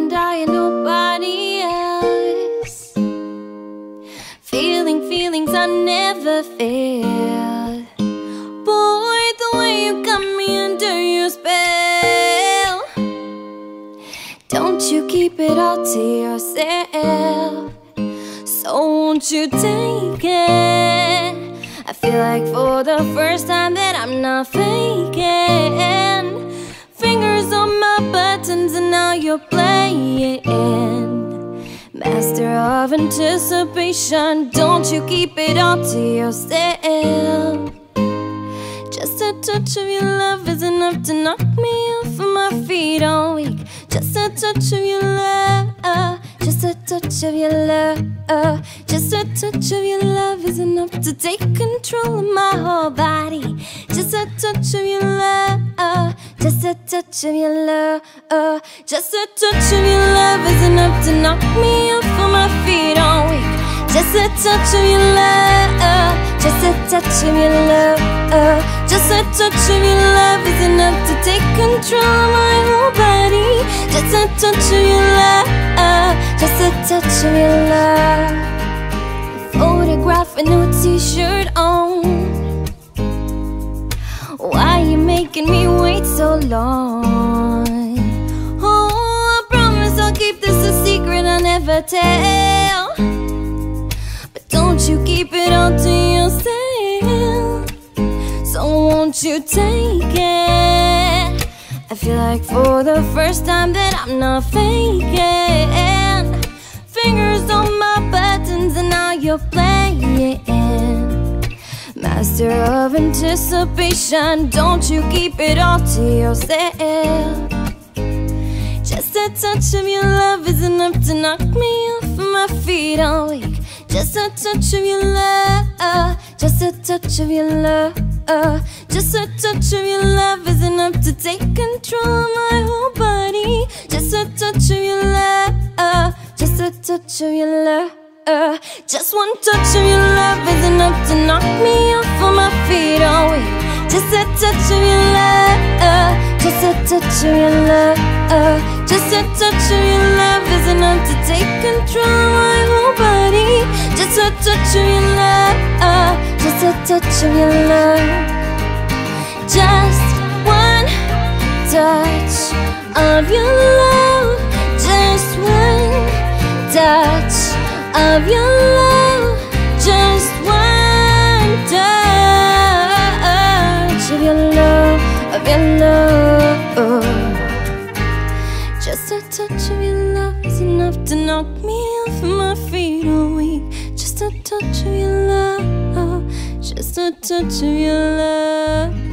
and I and nobody else. Feeling feelings I never felt. Boy, the way you got me under your spell. Don't you keep it all to yourself. So won't you take it? I feel like for the first time that I'm not faking. Fingers on my buttons and now you're playing. Master of anticipation. Don't you keep it all to yourself. Just a touch of your love is enough to knock me off of my feet all week. Just a touch of your love, just a touch of your love, just a touch of your love is enough to take control of my whole body. Just a touch of your love, just a touch of your love, just a touch of your love is enough to knock me off of my feet all week. Just a touch of your love, just a touch of your love, just a touch of your love is enough to take control of my whole body. Just a touch of your love, just a touch of your love. Photograph a new t-shirt on. Why you making me wait so long? Oh, I promise I'll keep this a secret I never tell. Don't you keep it all to yourself. So won't you take it? I feel like for the first time that I'm not faking. Fingers on my buttons and now you're playing. Master of anticipation. Don't you keep it all to yourself. Just a touch of your love is enough to knock me off of my feet all week. Just a touch of your love, just a touch of your love, just a touch of your love is enough to take control of my whole body. Just a touch of your love, just a touch of your love, just one touch of your love is enough to knock me off of my feet all week. Just a touch of your love, just a touch of your love, just a touch of your love is enough to take control of my whole body. Just a touch of your love, just a touch of your love. Just one touch of your love. Just one touch of your love. Just one touch of your love, of your love. Just a touch of your love is enough to knock me off of my feet all week. Just a touch of your love, just a touch of your love.